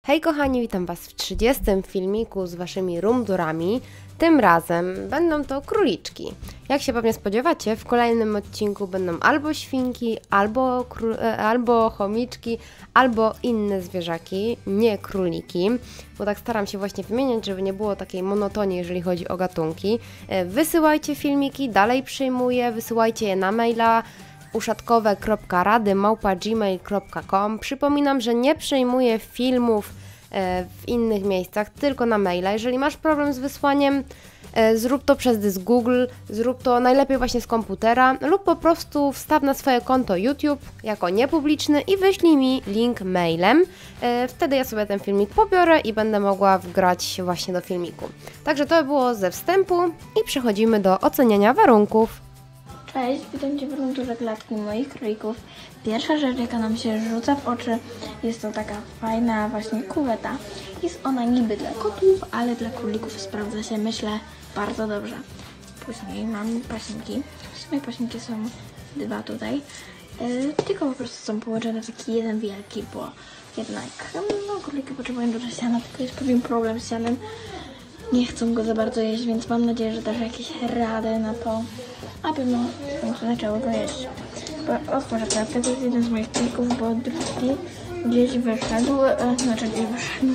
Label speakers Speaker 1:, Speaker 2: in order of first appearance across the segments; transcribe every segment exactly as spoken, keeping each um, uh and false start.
Speaker 1: Hej kochani, witam Was w trzydziestym filmiku z Waszymi roomturami. Tym razem będą to króliczki. Jak się pewnie spodziewacie, w kolejnym odcinku będą albo świnki, albo, albo chomiczki, albo inne zwierzaki, nie króliki. Bo tak staram się właśnie wymieniać, żeby nie było takiej monotonii, jeżeli chodzi o gatunki. Wysyłajcie filmiki, dalej przyjmuję, wysyłajcie je na maila uszatkowe kropka rady małpa gmail kropka com. Przypominam, że nie przyjmuję filmów w innych miejscach, tylko na maila. Jeżeli masz problem z wysłaniem, zrób to przez dysk Google, zrób to najlepiej właśnie z komputera lub po prostu wstaw na swoje konto YouTube jako niepubliczny i wyślij mi link mailem. Wtedy ja sobie ten filmik pobiorę i będę mogła wgrać właśnie do filmiku. Także to było ze wstępu i przechodzimy do oceniania warunków.
Speaker 2: Cześć, witam Cię w roomturze klatki moich królików. Pierwsza rzecz, jaka nam się rzuca w oczy, jest to taka fajna właśnie kuweta. Jest ona niby dla kotów, ale dla królików sprawdza się, myślę, bardzo dobrze. Później mam paśniki. W sumie paśniki są dwa tutaj. Yy, tylko po prostu są połączone w taki jeden wielki, bo jednak no, króliki potrzebują dużo siana, tylko jest pewien problem z sianem. Nie chcą go za bardzo jeść, więc mam nadzieję, że dasz jakieś rady na to, aby no w końcu zaczęły go jeść. Bo otworzę klatkę, to jest jeden z moich plików, bo drugi gdzieś wyszedł, e, znaczy gdzieś wyszedł.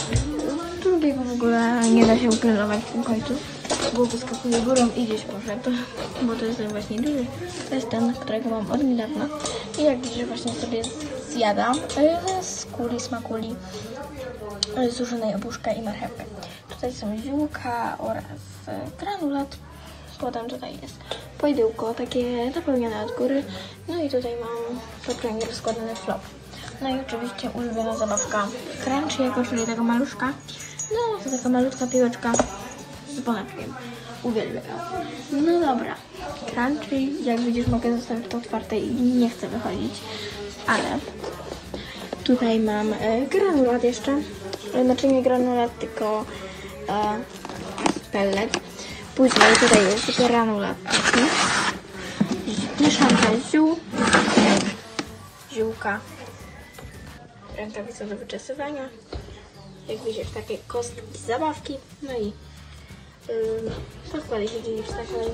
Speaker 2: Drugiego w ogóle nie da się upilnować w tym końcu, bo wyskakuje górą i gdzieś poszedł, bo to jest ten właśnie duży. To jest ten, którego mam od niedawna. I jak widzisz, właśnie sobie zjada e, z kuli, smakuli, e, suszonej opuszka i marchewkę. Tutaj są ziółka oraz e, granulat. Potem tutaj jest pojedyłko, takie napełnione od góry. No i tutaj mam specjalnie rozkładany flop. No i oczywiście ulubiona zabawka Crunchy, jako czyli tego maluszka. No to taka malutka piłeczka z bonaczkiem. Uwielbiam. No dobra. Crunchy, jak widzisz, mogę zostawić to otwarte i nie chcę wychodzić. Ale tutaj mam e, granulat jeszcze. Znaczy nie granulat, tylko e, pellet. Później tutaj jest granulat taki. Mieszanka ziół, ziółka, rękawica do wyczesywania. Jak widzisz, takie kostki, zabawki. No i yy, podkłady się dzieje w takiej.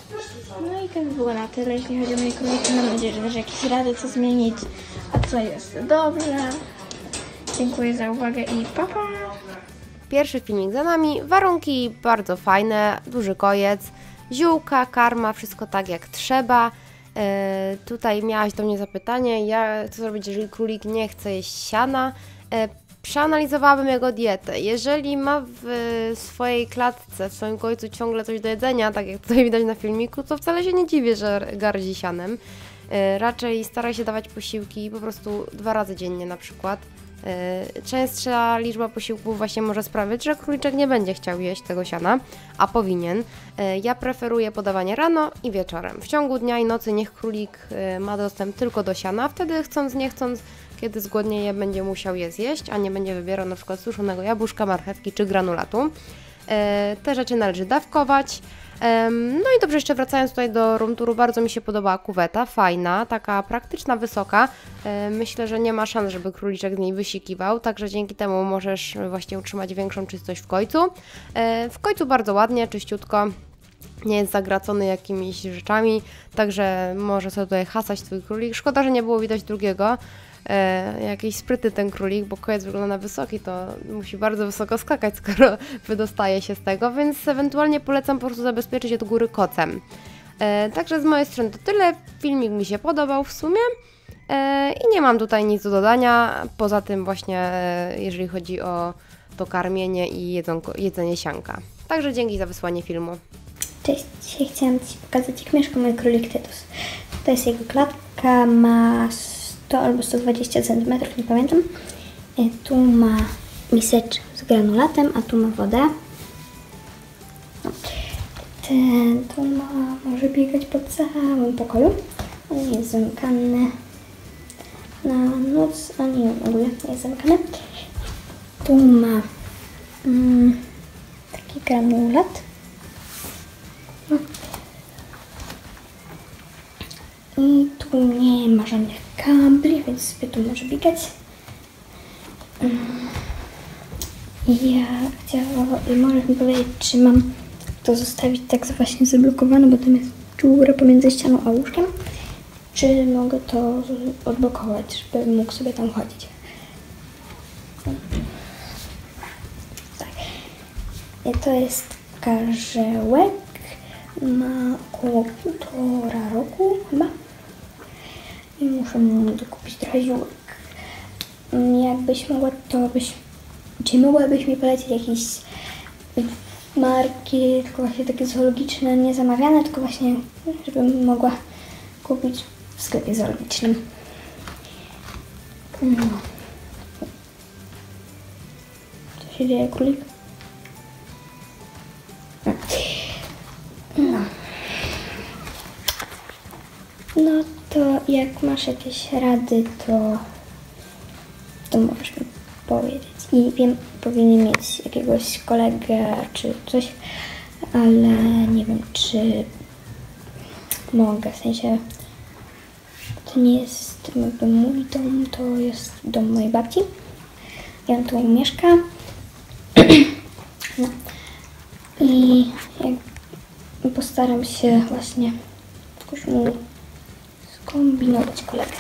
Speaker 2: No i to by było na tyle, jeśli chodzi o moje króliki. Mam nadzieję, że dasz jakieś rady, co zmienić, a co jest dobrze. Dziękuję za uwagę i pa pa!
Speaker 1: Pierwszy filmik za nami, warunki bardzo fajne, duży kojec, ziółka, karma, wszystko tak jak trzeba. E, tutaj miałaś do mnie zapytanie, ja, co zrobić, jeżeli królik nie chce jeść siana. E, przeanalizowałabym jego dietę. Jeżeli ma w swojej klatce, w swoim kojcu ciągle coś do jedzenia, tak jak tutaj widać na filmiku, to wcale się nie dziwię, że gardzi sianem. E, raczej staraj się dawać posiłki po prostu dwa razy dziennie na przykład. Częstsza liczba posiłków właśnie może sprawić, że króliczek nie będzie chciał jeść tego siana, a powinien. Ja preferuję podawanie rano i wieczorem. W ciągu dnia i nocy niech królik ma dostęp tylko do siana, wtedy chcąc nie chcąc, kiedy zgłodnieje, będzie musiał je zjeść, a nie będzie wybierał na przykład suszonego jabłuszka, marchewki czy granulatu. Te rzeczy należy dawkować. No i dobrze, jeszcze wracając tutaj do roomturu, bardzo mi się podobała kuweta, fajna, taka praktyczna, wysoka. Myślę, że nie ma szans, żeby króliczek z niej wysikiwał, także dzięki temu możesz właśnie utrzymać większą czystość w końcu. W końcu bardzo ładnie, czyściutko, nie jest zagracony jakimiś rzeczami, także może sobie tutaj hasać twój królik. Szkoda, że nie było widać drugiego. E, jakieś spryty ten królik, bo kojec wygląda na wysoki, to musi bardzo wysoko skakać, skoro wydostaje się z tego, więc ewentualnie polecam po prostu zabezpieczyć od góry kocem. E, także z mojej strony to tyle, filmik mi się podobał w sumie e, i nie mam tutaj nic do dodania, poza tym właśnie e, jeżeli chodzi o to karmienie i jedzonko, jedzenie sianka. Także dzięki za wysłanie filmu.
Speaker 3: Cześć, dzisiaj chciałam Ci pokazać, jak mieszka mój królik Tytus. To jest jego klatka, ma sto albo sto dwadzieścia centymetrów, nie pamiętam. Tu ma miseczkę z granulatem, a tu ma wodę. No. Ten tu ma, może biegać po całym pokoju. On jest zamykany na noc, a nie w ogóle nie jest zamykany. Tu ma mm, taki granulat. No. I tu nie ma żadnych kabli, więc sobie tu może biegać. Ja chciałam, możesz mi powiedzieć, czy mam to zostawić tak właśnie zablokowane, bo tam jest dziura pomiędzy ścianą a łóżkiem, czy mogę to odblokować, żeby mógł sobie tam chodzić. Tak. I to jest karzełek, ma około półtora roku chyba i muszę mu dokupić trochę ziółek. Jakbyś mogła, to byś, czy mogłabyś mi polecić jakieś marki, tylko właśnie takie zoologiczne, nie zamawiane, tylko właśnie, żebym mogła kupić w sklepie zoologicznym. No. Co się dzieje, królik? No. No to jak masz jakieś rady, to, to możesz mi powiedzieć. I wiem, powinien mieć jakiegoś kolegę czy coś, ale nie wiem, czy mogę, w sensie to nie jest jakby mój dom, to jest dom mojej babci i on tu mieszka. No. I jak postaram się właśnie jakoś mu skombinować kolegę.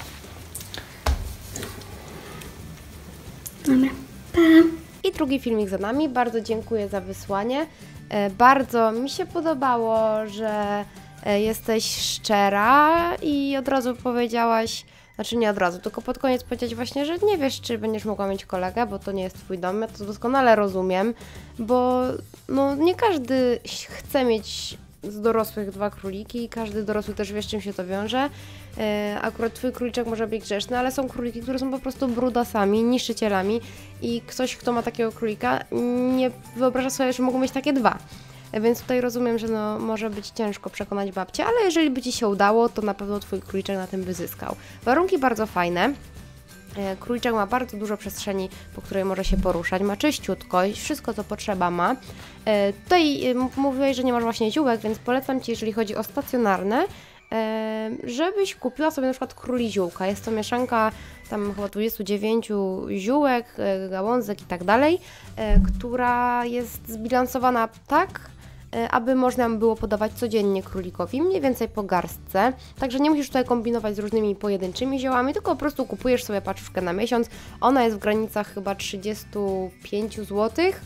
Speaker 3: Dobra, pa!
Speaker 1: I drugi filmik za nami. Bardzo dziękuję za wysłanie. E, bardzo mi się podobało, że e, jesteś szczera i od razu powiedziałaś, znaczy nie od razu, tylko pod koniec powiedziałaś właśnie, że nie wiesz, czy będziesz mogła mieć kolegę, bo to nie jest twój dom. Ja to doskonale rozumiem, bo no, nie każdy chce mieć z dorosłych dwa króliki i każdy dorosły też wie, z czym się to wiąże. E, akurat twój króliczek może być grzeczny, ale są króliki, które są po prostu brudasami, niszczycielami i ktoś, kto ma takiego królika, nie wyobraża sobie, że mogą mieć takie dwa. E, więc tutaj rozumiem, że no, może być ciężko przekonać babcię, ale jeżeli by ci się udało, to na pewno twój króliczek na tym by zyskał. Warunki bardzo fajne. Króliczek ma bardzo dużo przestrzeni, po której może się poruszać, ma czyściutko i wszystko, co potrzeba ma. Tutaj mówiłeś, że nie masz właśnie ziółek, więc polecam Ci, jeżeli chodzi o stacjonarne, żebyś kupiła sobie na przykład króli ziółka. Jest to mieszanka tam chyba dwudziestu dziewięciu ziółek, gałązek i tak dalej, która jest zbilansowana tak, aby można było podawać codziennie królikowi, mniej więcej po garstce. Także nie musisz tutaj kombinować z różnymi pojedynczymi ziołami, tylko po prostu kupujesz sobie paczuszkę na miesiąc. Ona jest w granicach chyba trzydziestu pięciu złotych.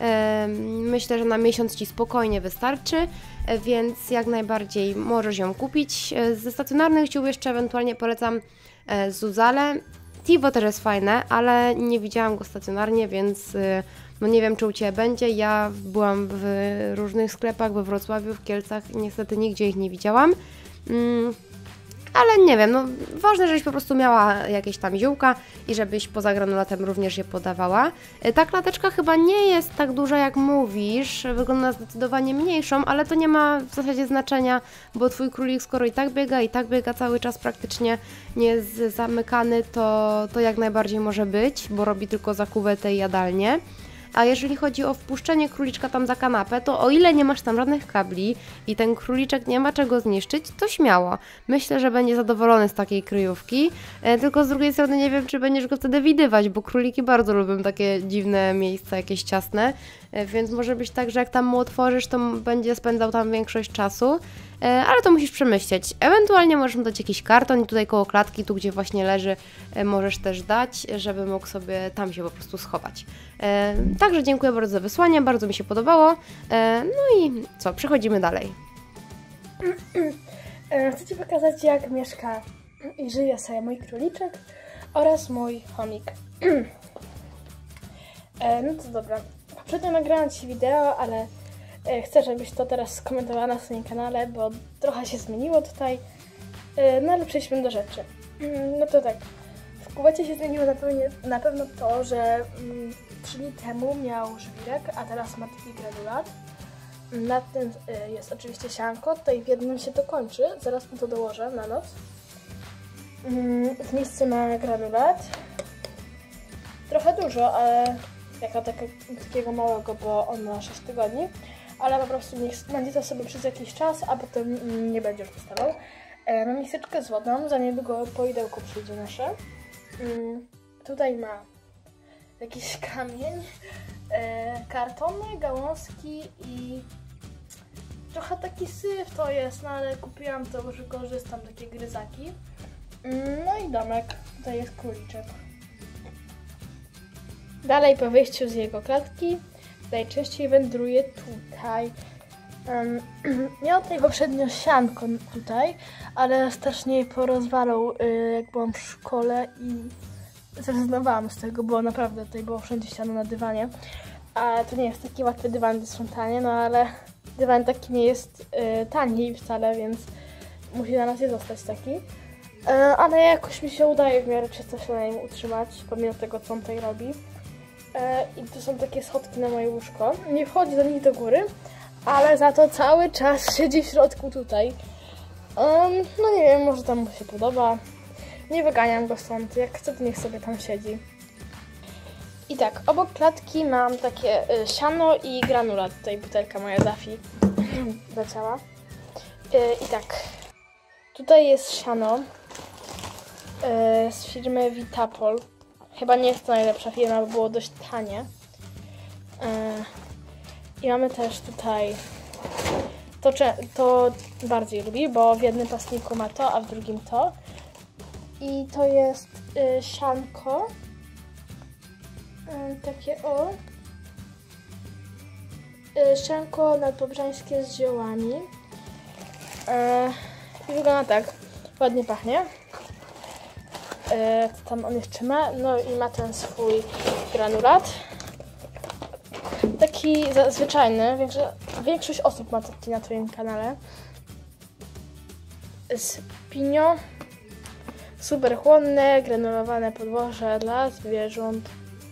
Speaker 1: Myślę, że na miesiąc Ci spokojnie wystarczy, więc jak najbardziej możesz ją kupić. Ze stacjonarnych ziół jeszcze ewentualnie polecam Zuzale. Tivo też jest fajne, ale nie widziałam go stacjonarnie, więc no nie wiem, czy u Ciebie będzie. Ja byłam w różnych sklepach we Wrocławiu, w Kielcach, niestety nigdzie ich nie widziałam. Mm, ale nie wiem, no ważne, żebyś po prostu miała jakieś tam ziółka i żebyś poza granulatem również je podawała. Ta klateczka chyba nie jest tak duża, jak mówisz, wygląda na zdecydowanie mniejszą, ale to nie ma w zasadzie znaczenia, bo Twój królik, skoro i tak biega, i tak biega cały czas praktycznie, nie jest zamykany, to, to jak najbardziej może być, bo robi tylko zakuwetę i jadalnię. A jeżeli chodzi o wpuszczenie króliczka tam za kanapę, to o ile nie masz tam żadnych kabli i ten króliczek nie ma czego zniszczyć, to śmiało. Myślę, że będzie zadowolony z takiej kryjówki, e, tylko z drugiej strony nie wiem, czy będziesz go wtedy widywać, bo króliki bardzo lubią takie dziwne miejsca, jakieś ciasne, e, więc może być tak, że jak tam mu otworzysz, to będzie spędzał tam większość czasu, e, ale to musisz przemyśleć. Ewentualnie możesz mu dać jakiś karton i tutaj koło klatki, tu gdzie właśnie leży, e, możesz też dać, żeby mógł sobie tam się po prostu schować. E, Także dziękuję bardzo za wysłanie, bardzo mi się podobało. E, no i co, przechodzimy dalej.
Speaker 2: Chcę Ci pokazać, jak mieszka i żyje sobie mój króliczek oraz mój chomik. e, no to dobra. Poprzednio nagrałam Ci wideo, ale e, chcę, żebyś to teraz skomentowała na swoim kanale, bo trochę się zmieniło tutaj. E, no ale przejdźmy do rzeczy. No to tak. W kuwecie się zmieniło na, pewnie, na pewno to, że mm, trzy dni temu miał żwirek, a teraz ma taki granulat. Na tym y, jest oczywiście sianko, tutaj w jednym się to kończy, zaraz mu to dołożę na noc. Mm, w miejscu ma granulat. Trochę dużo, ale jako taka, takiego małego, bo on ma sześć tygodni. Ale po prostu niech będzie to sobie przez jakiś czas, a potem mm, nie będzie już dostawał. E, mam miseczkę z wodą, za niedługo poidełko przyjdzie nasze. Mm, tutaj ma
Speaker 4: jakiś kamień, e, kartony, gałązki i trochę taki syf to jest, no ale kupiłam to, bo że korzystam, takie gryzaki. No i domek, tutaj jest króliczek. Dalej po wyjściu z jego klatki najczęściej wędruje tutaj. Um, miał tutaj poprzednio sianko tutaj, ale strasznie je porozwalał, y, jak byłam w szkole i zrezygnowałam z tego, bo naprawdę tutaj było wszędzie siano na dywanie. A to nie jest taki łatwy dywan do sprzątania, no ale dywan taki nie jest y, tani wcale, więc musi na razie zostać taki. Y, ale jakoś mi się udaje w miarę czysto się na nim utrzymać, pomimo tego, co on tutaj robi. Y, I to są takie schodki na moje łóżko. Nie wchodzi do nich do góry, ale za to cały czas siedzi w środku tutaj. Um, no nie wiem, może tam mu się podoba. Nie wyganiam go stąd, jak chce, to niech sobie tam siedzi. I tak, obok klatki mam takie y, siano i granulat. Tutaj butelka moja Dafi leciała. Y, I tak, tutaj jest siano y, z firmy Vitapol. Chyba nie jest to najlepsza firma, bo było dość tanie. Y, I mamy też tutaj, to, to bardziej lubi, bo w jednym pasniku ma to, a w drugim to. I to jest y, sianko, y, takie o, y, sianko nadpobrzańskie z ziołami. Y, I wygląda tak, ładnie pachnie. Y, co tam on jeszcze ma? No i ma ten swój granulat. Taki zwyczajny, większość osób ma taki na twoim kanale. Z pinio. Super chłonne, granulowane podłoże dla zwierząt.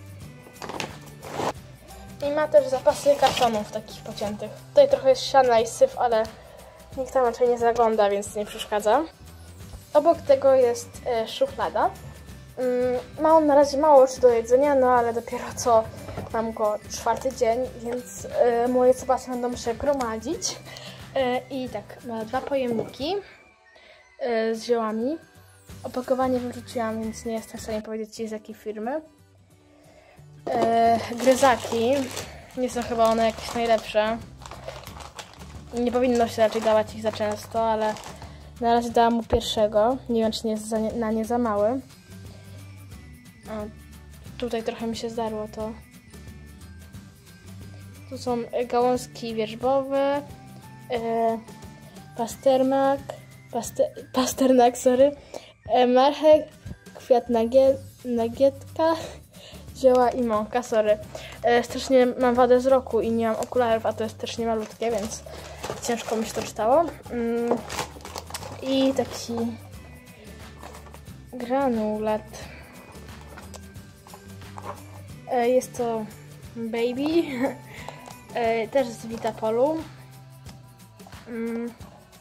Speaker 4: I ma też zapasy kartonów takich pociętych. Tutaj trochę jest siana i syf, ale nikt tam raczej nie zagląda, więc nie przeszkadza. Obok tego jest e, szuflada. Mm, ma on na razie mało czy do jedzenia, no ale dopiero co mam go czwarty dzień, więc e, moje zapasy będą się gromadzić. E, I tak, ma dwa pojemniki e, z ziołami. Opakowanie wyrzuciłam, więc nie jestem w stanie powiedzieć ci z jakiej firmy. E, gryzaki. Nie są chyba one jakieś najlepsze. Nie powinno się raczej dawać ich za często, ale na razie dałam mu pierwszego. Nie wiem, czy nie jest za nie, na nie za mały. O, tutaj trochę mi się zdarło to. Tu są gałązki wierzbowe, e, pasternak, paster, pasternak, sorry, e, marchew, kwiat nagie, nagietka, zioła i mąka, sorry. E, strasznie mam wadę wzroku i nie mam okularów, a to jest też nie malutkie, więc ciężko mi się to czytało. Mm, I taki granulat. E, jest to Baby, e, też z Vitapolu. Mm.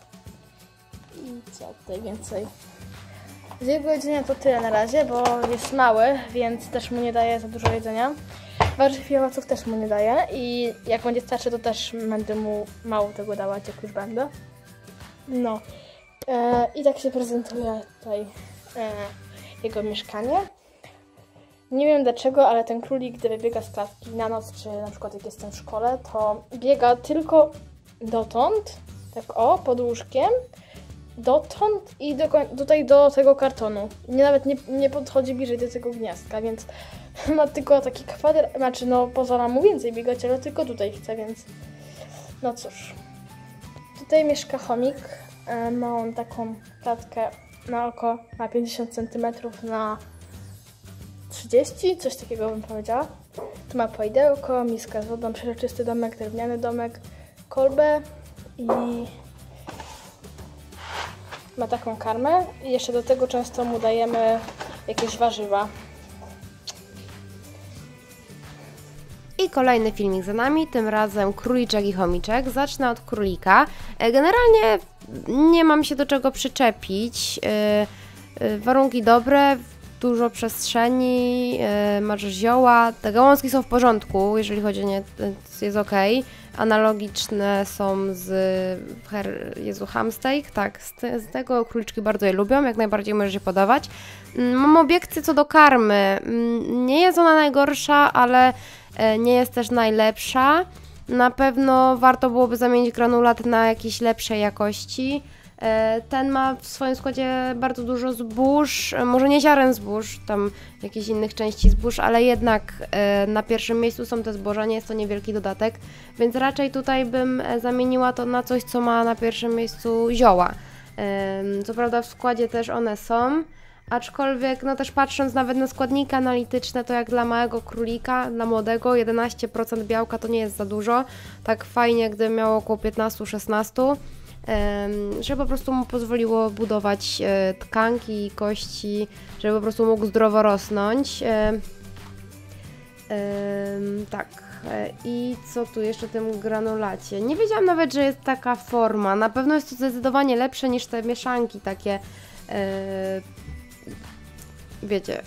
Speaker 4: I co tutaj więcej? Z jego jedzenia to tyle na razie, bo jest mały, więc też mu nie daje za dużo jedzenia. Warzyw i owoców też mu nie daje i jak będzie starszy, to też będę mu mało tego dawać, jak już będę. No. E, I tak się prezentuje tutaj e, jego mieszkanie. Nie wiem dlaczego, ale ten królik, gdy wybiega z klatki na noc, czy na przykład jak jestem w szkole, to biega tylko dotąd, tak o, pod łóżkiem, dotąd i do, tutaj do tego kartonu. Nie, nawet nie, nie podchodzi bliżej do tego gniazdka, więc ma tylko taki kwadrat, znaczy no pozwala mu więcej biegać, ale tylko tutaj chce, więc no cóż. Tutaj mieszka chomik, ma on taką klatkę na oko, ma pięćdziesiąt centymetrów na trzydzieści, coś takiego bym powiedziała. Tu ma poidełko, miska z wodą, przeźroczysty domek, drewniany domek, kolbę i ma taką karmę. I jeszcze do tego często mu dajemy jakieś warzywa.
Speaker 1: I kolejny filmik za nami, tym razem króliczek i chomiczek. Zacznę od królika. Generalnie nie mam się do czego przyczepić. Warunki dobre, dużo przestrzeni, yy, masz zioła, te gałązki są w porządku, jeżeli chodzi o nie, jest ok. Analogiczne są z her, Jezu, hamsteak, tak, z, te, z tego króliczki bardzo je lubią, jak najbardziej możesz je podawać. Mam obiekcje co do karmy, nie jest ona najgorsza, ale nie jest też najlepsza. Na pewno warto byłoby zamienić granulat na jakieś lepszej jakości. Ten ma w swoim składzie bardzo dużo zbóż, może nie ziaren zbóż, tam jakichś innych części zbóż, ale jednak na pierwszym miejscu są te zboża, nie jest to niewielki dodatek, więc raczej tutaj bym zamieniła to na coś, co ma na pierwszym miejscu zioła. Co prawda w składzie też one są, aczkolwiek no też patrząc nawet na składniki analityczne, to jak dla małego królika, dla młodego, jedenaście procent białka to nie jest za dużo, tak fajnie gdy miało około piętnaście szesnaście. Żeby po prostu mu pozwoliło budować tkanki, kości, żeby po prostu mógł zdrowo rosnąć. Tak, i co tu jeszcze w tym granulacie? Nie wiedziałam nawet, że jest taka forma. Na pewno jest to zdecydowanie lepsze niż te mieszanki takie, wiecie,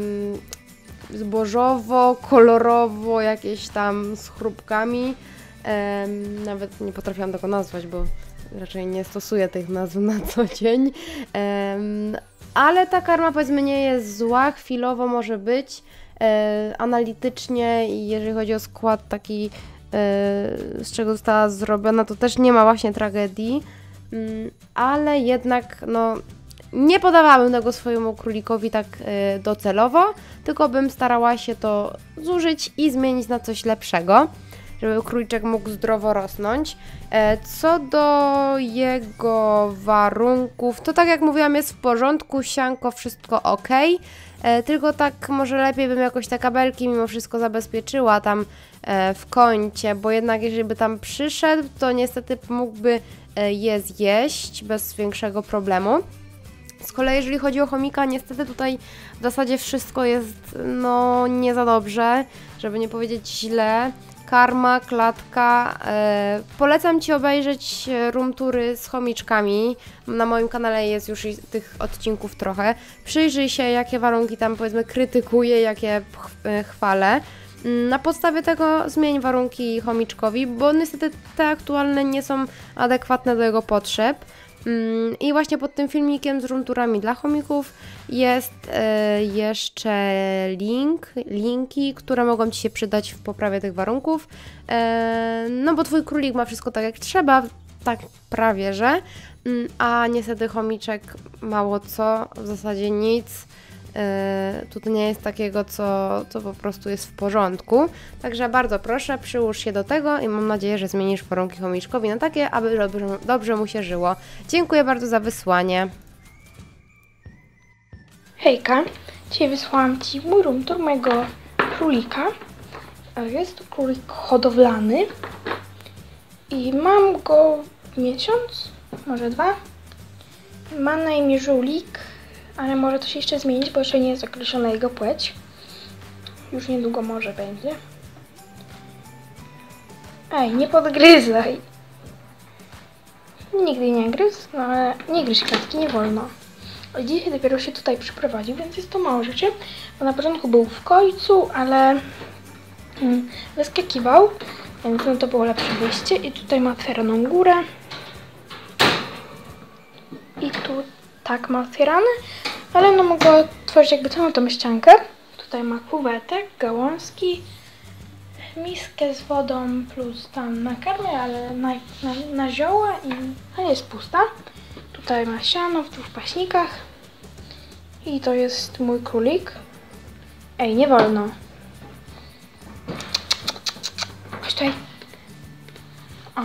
Speaker 1: zbożowo, kolorowo, jakieś tam z chrupkami. Nawet nie potrafiłam tego nazwać, bo raczej nie stosuję tych nazw na co dzień, um, ale ta karma powiedzmy nie jest zła, chwilowo może być, e, analitycznie i jeżeli chodzi o skład taki, e, z czego została zrobiona, to też nie ma właśnie tragedii, um, ale jednak no nie podawałabym tego swojemu królikowi tak e, docelowo, tylko bym starała się to zużyć i zmienić na coś lepszego, żeby króliczek mógł zdrowo rosnąć. Co do jego warunków, to tak jak mówiłam, jest w porządku, sianko, wszystko ok, tylko tak może lepiej bym jakoś te kabelki mimo wszystko zabezpieczyła tam w kącie, bo jednak jeżeli by tam przyszedł, to niestety mógłby je zjeść bez większego problemu. Z kolei jeżeli chodzi o chomika, niestety tutaj w zasadzie wszystko jest no nie za dobrze, żeby nie powiedzieć źle. Karma, klatka. E, polecam Ci obejrzeć roomtury z chomiczkami. Na moim kanale jest już tych odcinków trochę. Przyjrzyj się, jakie warunki tam powiedzmy krytykuję, jakie chwalę. Na podstawie tego zmień warunki chomiczkowi, bo niestety te aktualne nie są adekwatne do jego potrzeb. I właśnie pod tym filmikiem z roomturami dla chomików jest e, jeszcze link, linki, które mogą Ci się przydać w poprawie tych warunków, e, no bo Twój królik ma wszystko tak jak trzeba, tak prawie że, a niestety chomiczek mało co, w zasadzie nic. Tutaj nie jest takiego, co, co po prostu jest w porządku. Także bardzo proszę, przyłóż się do tego i mam nadzieję, że zmienisz warunki chomiczkowi na takie, aby dobrze, dobrze mu się żyło. Dziękuję bardzo za wysłanie.
Speaker 2: Hejka, dzisiaj wysłałam Ci mój roomtour mojego królika. Jest to królik hodowlany i mam go miesiąc, może dwa. Ma na imię Żółlik, ale może to się jeszcze zmienić, bo jeszcze nie jest określona jego płeć. Już niedługo może będzie. Ej, nie podgryzaj! Nigdy nie gryzł, no ale nie gryź klatki, nie wolno. Dzisiaj dopiero się tutaj przyprowadził, więc jest to mało rzeczy, bo na początku był w końcu, ale hmm, wyskakiwał, więc no to było lepsze wyjście. I tutaj ma otwieraną górę. I tu tak ma otwierane, ale no mogę otworzyć jakby całą tą ściankę. Tutaj ma kuwetek, gałązki, miskę z wodą plus tam na karmę, ale na, na, na zioła i a jest pusta. Tutaj ma siano w dwóch paśnikach i to jest mój królik. Ej, nie wolno. Chodź tutaj. O.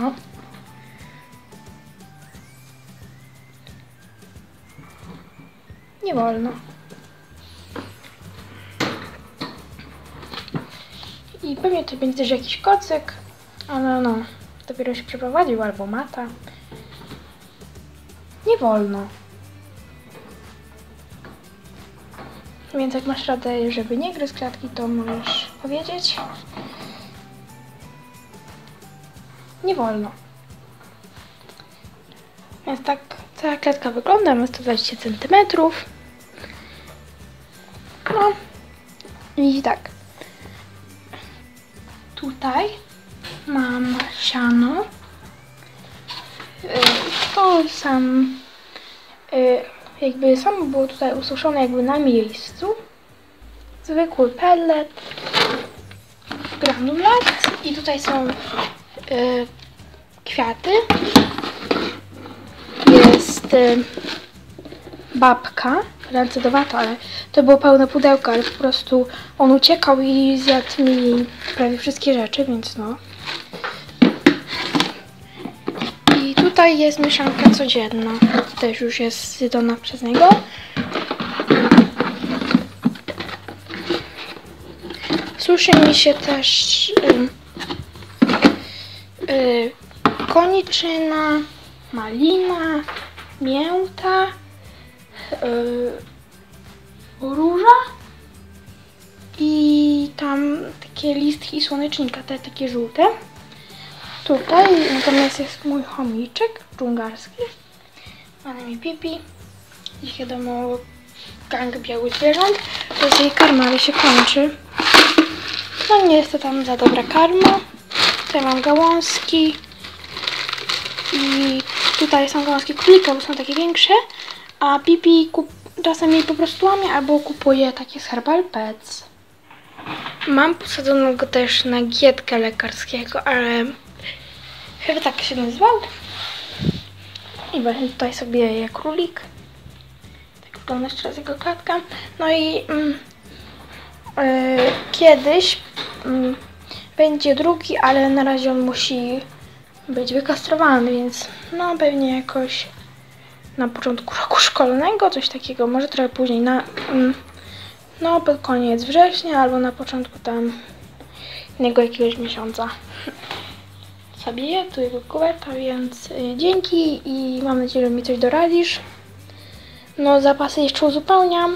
Speaker 2: Nie wolno. I pewnie to będzie też jakiś kocyk, ale no, dopiero się przeprowadził, albo mata. Nie wolno. Więc jak masz radę, żeby nie gryźć klatki, to możesz powiedzieć. Nie wolno. Więc tak cała klatka wygląda, ma sto dwadzieścia centymetrów. No i tak. Tutaj mam siano. To sam jakby samo było tutaj ususzone jakby na miejscu. Zwykły pellet, granulat i tutaj są y, kwiaty. Jest y, babka, ręce do watu, ale to było pełne pudełko, ale po prostu on uciekał i zjadł mi prawie wszystkie rzeczy, więc no. I tutaj jest mieszanka codzienna, też już jest zjedzona przez niego. Suszy mi się też y, y, koniczyna, malina, mięta, y, róża i tam takie listki słonecznika, te takie żółte. Tutaj natomiast jest mój chomiczek dżungarski, ma mi Pipi, ich wiadomo gang białych zwierząt, to jest jej karma, ale się kończy. No nie jest to tam za dobra karma. Tutaj mam gałązki i tutaj są gałązki królika, bo są takie większe, a Pipi kup czasem jej po prostu łamie albo kupuje takie z Herbal Pets. Mam posadzonego też na gietkę lekarskiego, ale chyba tak się nazywał. I właśnie tutaj sobie je królik. Tak wygląda jeszcze raz jego klatka. No i mm, yy, kiedyś yy, będzie drugi, ale na razie on musi być wykastrowany, więc no pewnie jakoś na początku roku szkolnego, coś takiego, może trochę później, na yy, no pod koniec września albo na początku tam innego jakiegoś miesiąca. Sobie tu jego kuweta, więc y, dzięki i mam nadzieję, że mi coś doradzisz. No zapasy jeszcze uzupełniam,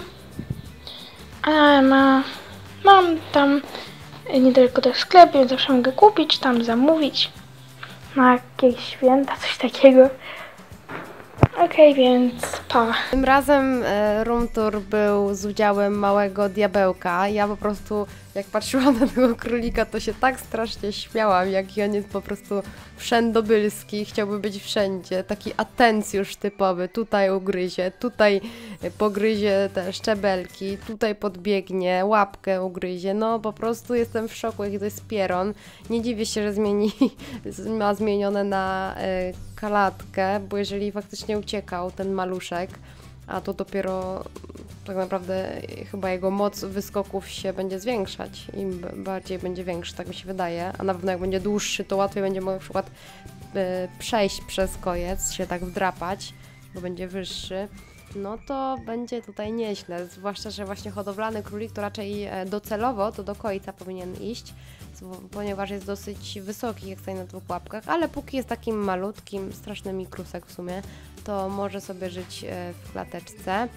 Speaker 2: ale ma, mam tam y, niedaleko też sklep, więc zawsze mogę kupić, tam zamówić na jakieś święta, coś takiego. Okej, okay, więc pa.
Speaker 1: Tym razem e, room tour był z udziałem małego diabełka. Ja po prostu, jak patrzyłam na tego królika, to się tak strasznie śmiałam, jaki on jest po prostu wszędobylski, chciałby być wszędzie. Taki atencjusz typowy, tutaj ugryzie, tutaj pogryzie te szczebelki, tutaj podbiegnie, łapkę ugryzie. No po prostu jestem w szoku, jaki to jest pieron. Nie dziwię się, że zmieni, ma zmienione na e, kalatkę, bo jeżeli faktycznie uciekał ten maluszek, a to dopiero tak naprawdę chyba jego moc wyskoków się będzie zwiększać, im bardziej będzie większy, tak mi się wydaje, a na pewno jak będzie dłuższy, to łatwiej będzie mógł na przykład y, przejść przez kojec, się tak wdrapać, bo będzie wyższy, no to będzie tutaj nieźle, zwłaszcza, że właśnie hodowlany królik to raczej docelowo to do końca powinien iść, ponieważ jest dosyć wysoki, jak stoi na dwóch łapkach, ale póki jest takim malutkim, straszny mikrusek w sumie, to może sobie żyć w klateczce.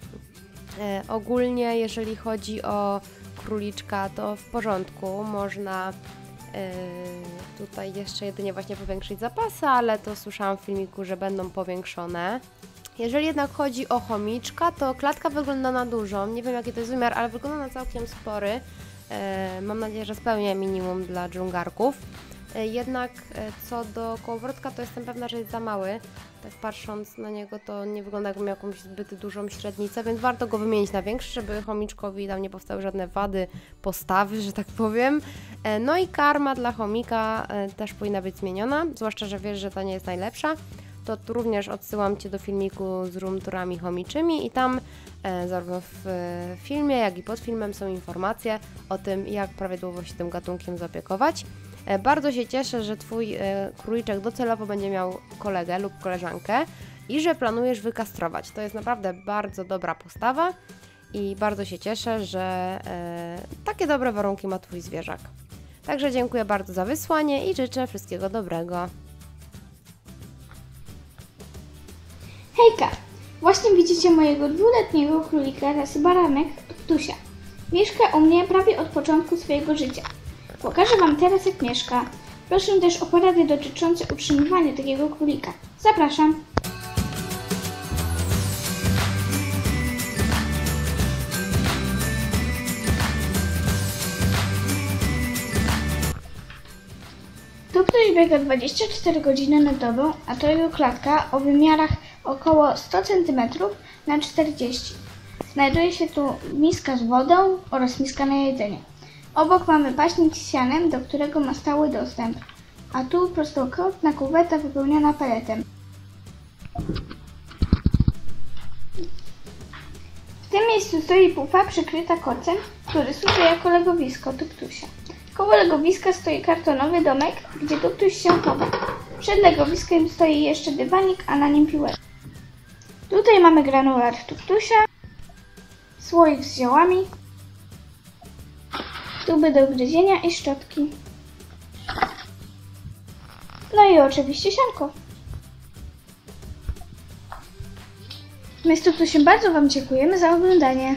Speaker 1: E, ogólnie, jeżeli chodzi o króliczka, to w porządku, można e, tutaj jeszcze jedynie właśnie powiększyć zapasy, ale to słyszałam w filmiku, że będą powiększone. Jeżeli jednak chodzi o chomiczka, to klatka wygląda na dużą, nie wiem jaki to jest wymiar, ale wygląda na całkiem spory. E, mam nadzieję, że spełnia minimum dla dżungarków. E, jednak e, co do kołowrotka, to jestem pewna, że jest za mały. Tak patrząc na niego, to nie wygląda jakby miał jakąś zbyt dużą średnicę, więc warto go wymienić na większy, żeby chomiczkowi tam nie powstały żadne wady postawy, że tak powiem. E, no i karma dla chomika e, też powinna być zmieniona, zwłaszcza, że wiesz, że ta nie jest najlepsza. To tu również odsyłam Cię do filmiku z room tourami chomiczymi i tam e, zarówno w e, filmie, jak i pod filmem są informacje o tym, jak prawidłowo się tym gatunkiem zaopiekować. E, bardzo się cieszę, że Twój e, króliczek docelowo będzie miał kolegę lub koleżankę i że planujesz wykastrować. To jest naprawdę bardzo dobra postawa i bardzo się cieszę, że e, takie dobre warunki ma Twój zwierzak. Także dziękuję bardzo za wysłanie i życzę wszystkiego dobrego.
Speaker 2: Hejka! Właśnie widzicie mojego dwuletniego królika rasy baranek Tusia. Mieszka u mnie prawie od początku swojego życia. Pokażę Wam teraz, jak mieszka. Proszę też o porady dotyczące utrzymywania takiego królika. Zapraszam! Duptuś biega dwadzieścia cztery godziny na dobę, a to jego klatka o wymiarach około sto centymetrów na czterdzieści. Znajduje się tu miska z wodą oraz miska na jedzenie. Obok mamy paśnik z sianem, do którego ma stały dostęp, a tu prostokątna kuweta wypełniona peletem. W tym miejscu stoi pufa przykryta kocem, który służy jako legowisko Duptusia. Koło legowiska stoi kartonowy domek, gdzie Duptuś się chowa. Przed legowiskiem stoi jeszcze dywanik, a na nim piłeczka. Tutaj mamy granulat Duptusia, słoik z ziołami, tuby do gryzienia i szczotki. No i oczywiście sianko. My z Duptusiem bardzo Wam dziękujemy za oglądanie.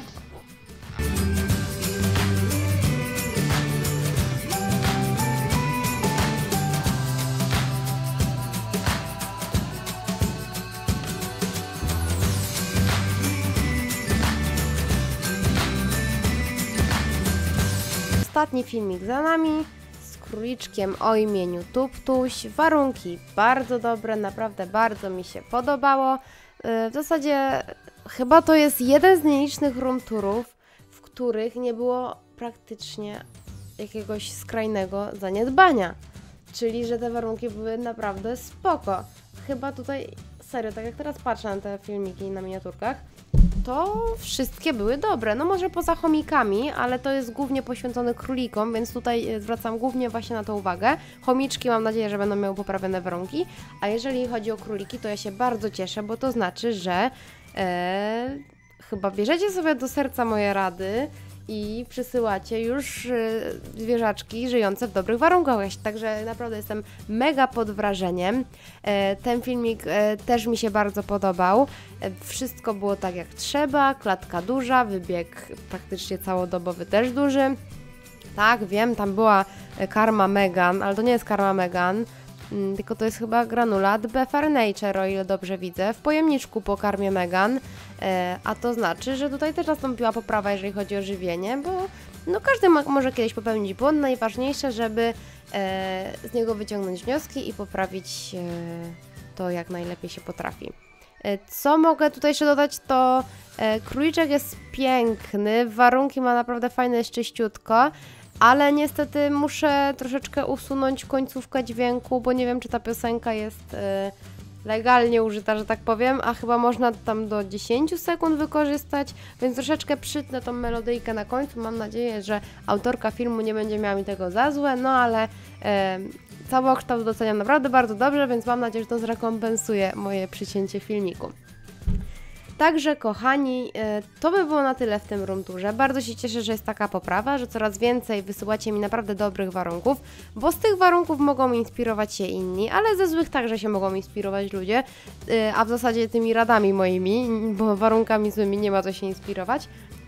Speaker 1: Ostatni filmik za nami z króliczkiem o imieniu Duptuś. Warunki bardzo dobre, naprawdę bardzo mi się podobało. W zasadzie chyba to jest jeden z nielicznych room tourów, w których nie było praktycznie jakiegoś skrajnego zaniedbania. Czyli, że te warunki były naprawdę spoko. Chyba tutaj, serio, tak jak teraz patrzę na te filmiki na miniaturkach, to wszystkie były dobre. No może poza chomikami, ale to jest głównie poświęcone królikom, więc tutaj zwracam głównie właśnie na to uwagę. Chomiczki mam nadzieję, że będą miały poprawione warunki, a jeżeli chodzi o króliki, to ja się bardzo cieszę, bo to znaczy, że e, chyba bierzecie sobie do serca moje rady i przysyłacie już zwierzaczki żyjące w dobrych warunkach. Także naprawdę jestem mega pod wrażeniem. Ten filmik też mi się bardzo podobał. Wszystko było tak jak trzeba, klatka duża, wybieg praktycznie całodobowy też duży. Tak, wiem, tam była karma Megan, ale to nie jest karma Megan, tylko to jest chyba granulat Beefear Nature, o ile dobrze widzę, w pojemniczku po karmie Megan, e, a to znaczy, że tutaj też nastąpiła poprawa, jeżeli chodzi o żywienie, bo no, każdy ma, może kiedyś popełnić błąd, najważniejsze, żeby e, z niego wyciągnąć wnioski i poprawić e, to, jak najlepiej się potrafi. E, co mogę tutaj jeszcze dodać, to e, króliczek jest piękny, warunki ma naprawdę fajne, jest czyściutko, ale niestety muszę troszeczkę usunąć końcówkę dźwięku, bo nie wiem, czy ta piosenka jest y, legalnie użyta, że tak powiem, a chyba można tam do dziesięciu sekund wykorzystać, więc troszeczkę przytnę tą melodyjkę na końcu. Mam nadzieję, że autorka filmu nie będzie miała mi tego za złe, no ale y, całokształt doceniam naprawdę bardzo dobrze, więc mam nadzieję, że to zrekompensuje moje przycięcie filmiku. Także kochani, to by było na tyle w tym room tourze. Bardzo się cieszę, że jest taka poprawa, że coraz więcej wysyłacie mi naprawdę dobrych warunków, bo z tych warunków mogą inspirować się inni, ale ze złych także się mogą inspirować ludzie, a w zasadzie tymi radami moimi, bo warunkami złymi nie ma co się inspirować.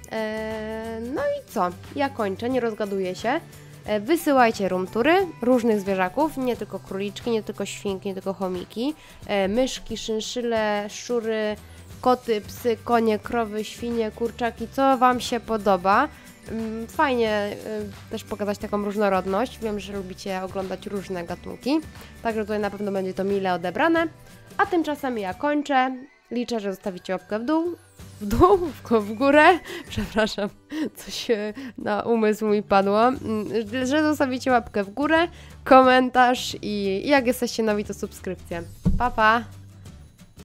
Speaker 1: No i co? Ja kończę, nie rozgaduję się. Wysyłajcie room toury różnych zwierzaków, nie tylko króliczki, nie tylko świnki, nie tylko chomiki, myszki, szynszyle, szczury, koty, psy, konie, krowy, świnie, kurczaki, co Wam się podoba. Fajnie też pokazać taką różnorodność. Wiem, że lubicie oglądać różne gatunki, także tutaj na pewno będzie to mile odebrane. A tymczasem ja kończę. Liczę, że zostawicie łapkę w dół, w dół, w górę, przepraszam, coś na umysł mi padło, że zostawicie łapkę w górę, komentarz i jak jesteście nowi, to subskrypcję. Pa, pa!